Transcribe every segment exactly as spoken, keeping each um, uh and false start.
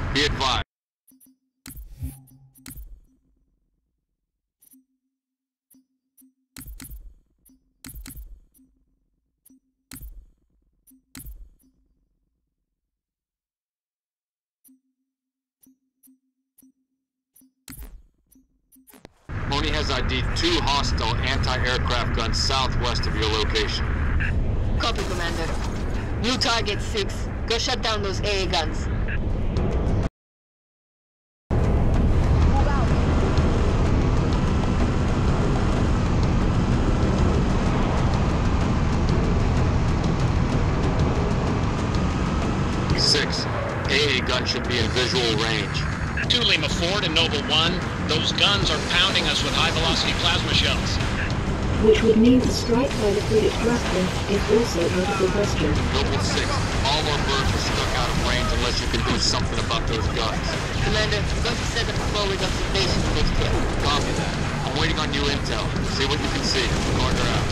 Be advised. Pony has I D'd two hostile anti-aircraft guns southwest of your location. Copy, Commander. New target six. Go shut down those A A guns. Move out. Six. A A gun should be in visual range. Two Lima four to Noble one. Those guns are pounding us with high-velocity plasma shells. Which would mean the strike by the frigate Grafton is also out of the question. Noble six, all our birds are stuck out of range unless you can do something about those guns. Commander, I'm going to set up a forward observation post here. Copy that. I'm waiting on new intel. See what you can see. Carter out.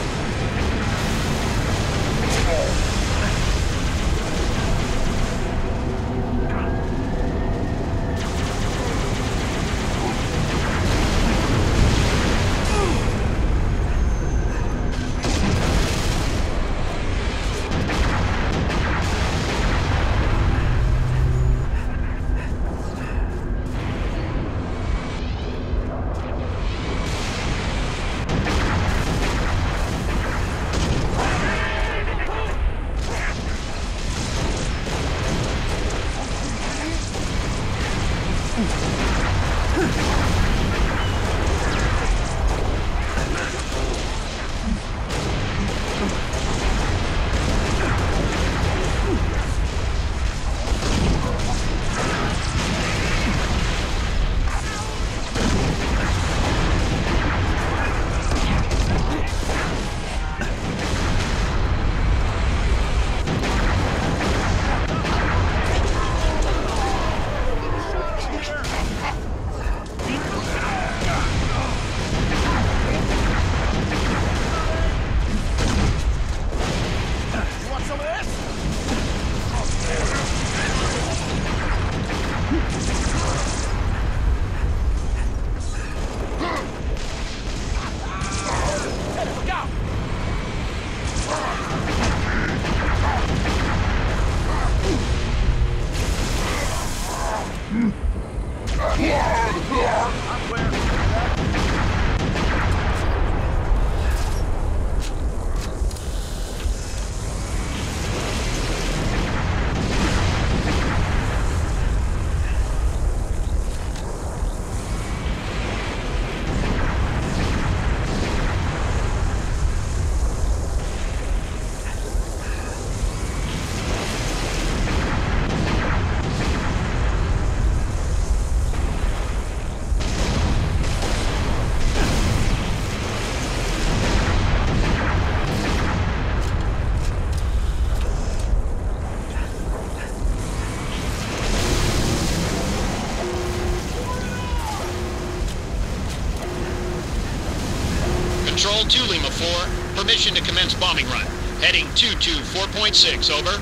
Control two Lima four, permission to commence bombing run. Heading two two four point six, over.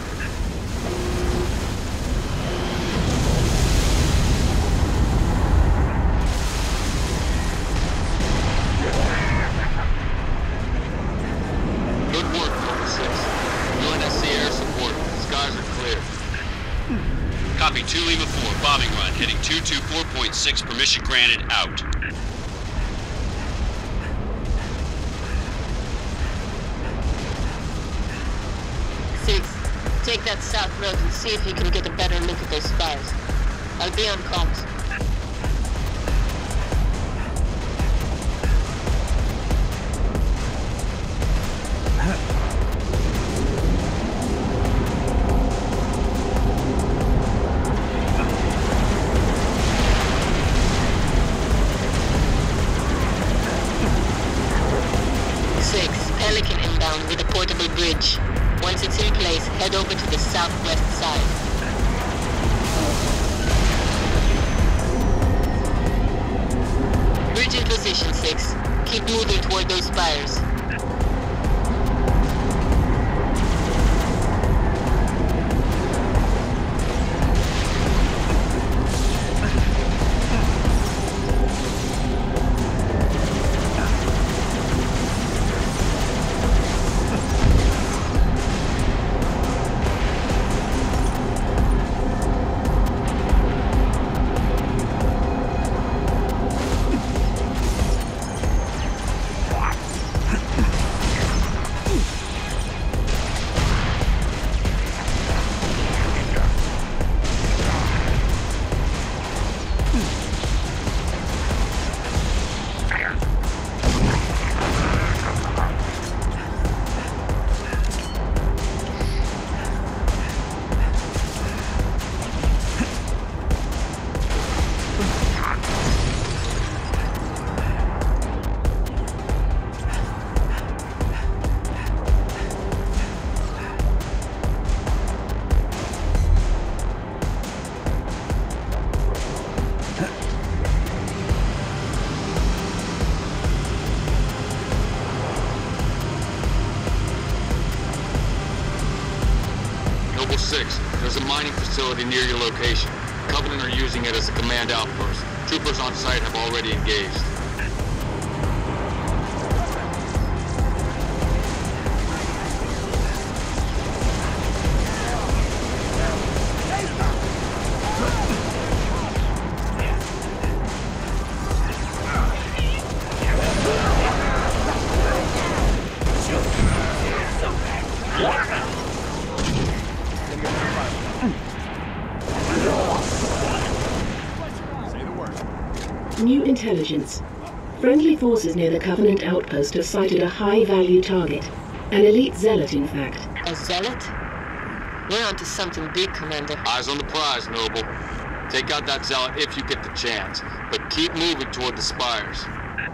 Good work, Noble six. U N S C air support. Skies are clear. Copy two Lima four, bombing run. Heading two two four point six, permission granted, out. Six. Take that south road and see if you can get a better look at those spires. I'll be on comms. Six. Pelican inbound with a portable bridge. Once it's in place, head over to the southwest side. Bridge in position, Six. Keep moving toward those spires. six, there's a mining facility near your location. Covenant are using it as a command outpost. Troopers on site have already engaged. New intelligence. Friendly forces near the Covenant outpost have sighted a high-value target. An elite zealot, in fact. A zealot? We're onto something big, Commander. Eyes on the prize, Noble. Take out that zealot if you get the chance, but keep moving toward the spires.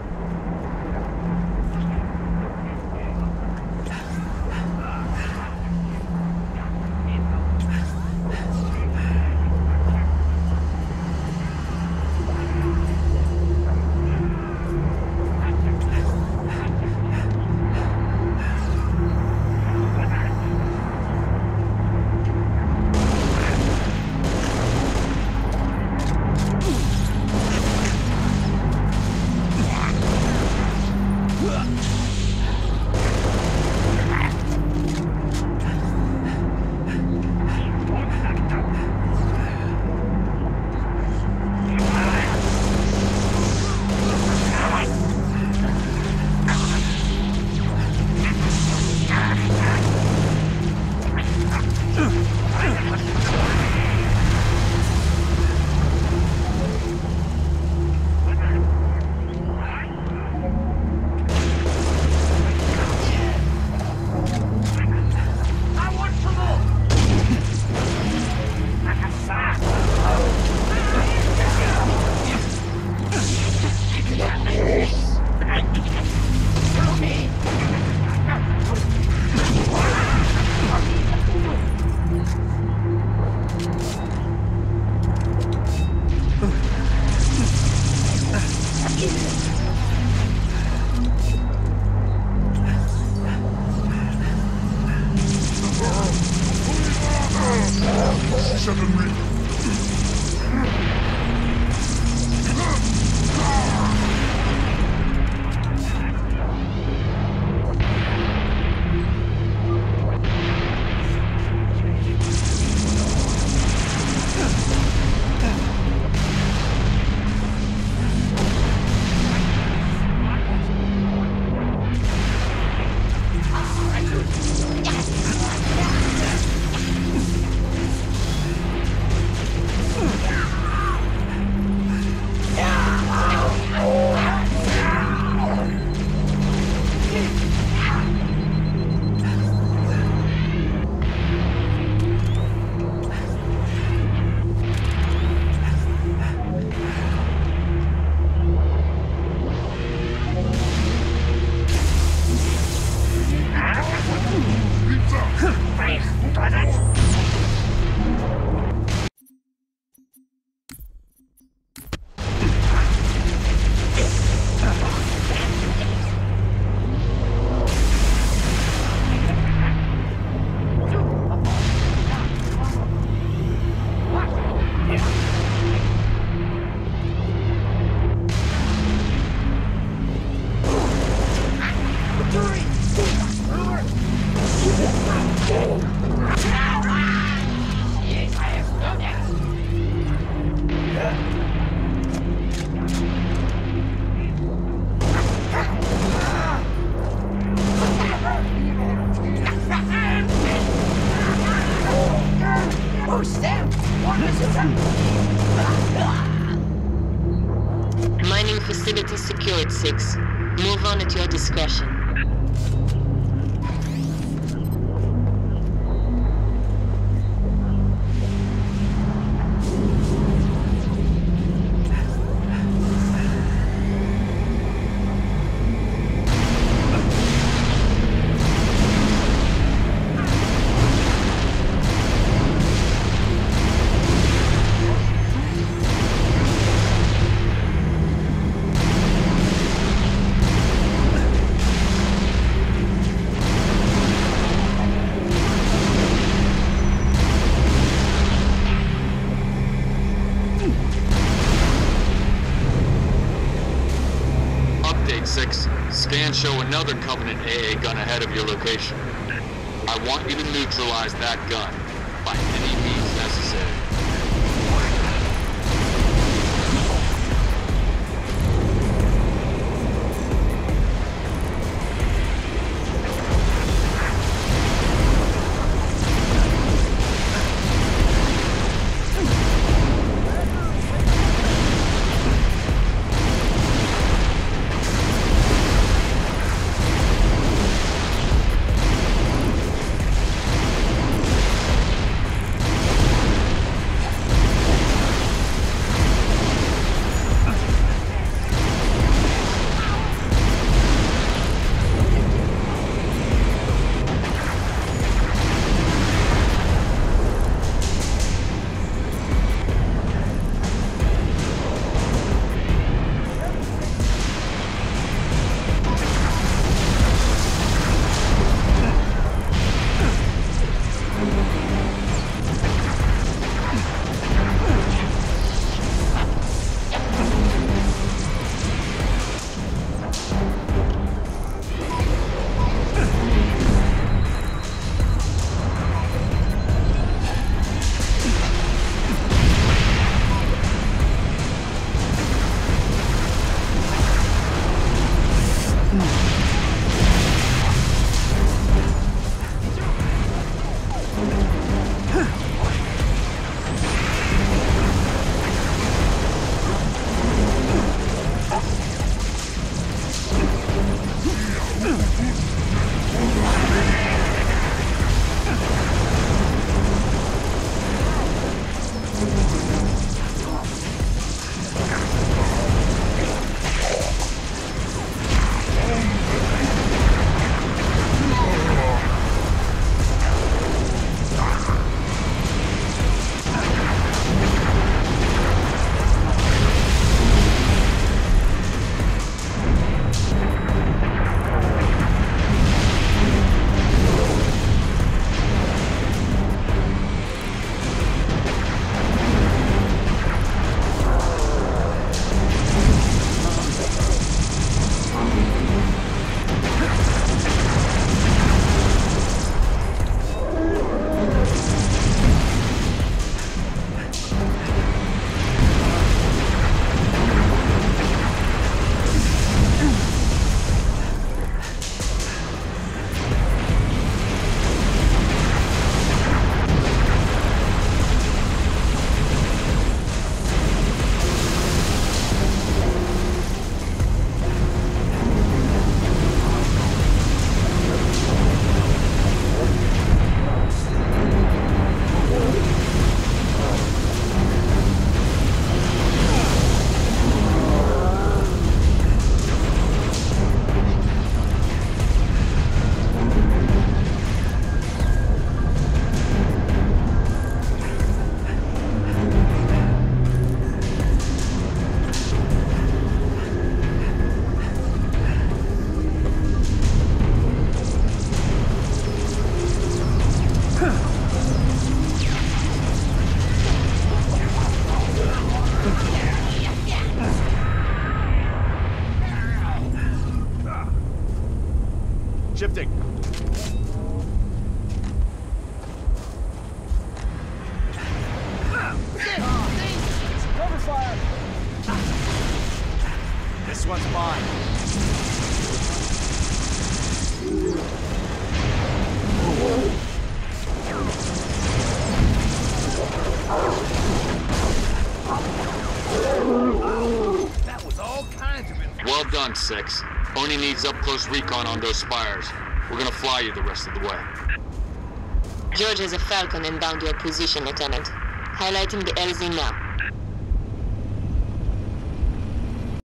Mining facility secured, six. Move on at your discretion. show another Covenant A A gun ahead of your location. I want you to neutralize that gun by any means necessary. Shifting. Cover fire! This one's mine. That was all kinds of it. Well done, Six. Oni needs up-close recon on those spires. We're gonna fly you the rest of the way. George has a Falcon inbound your position, Lieutenant. Highlighting the L Z now.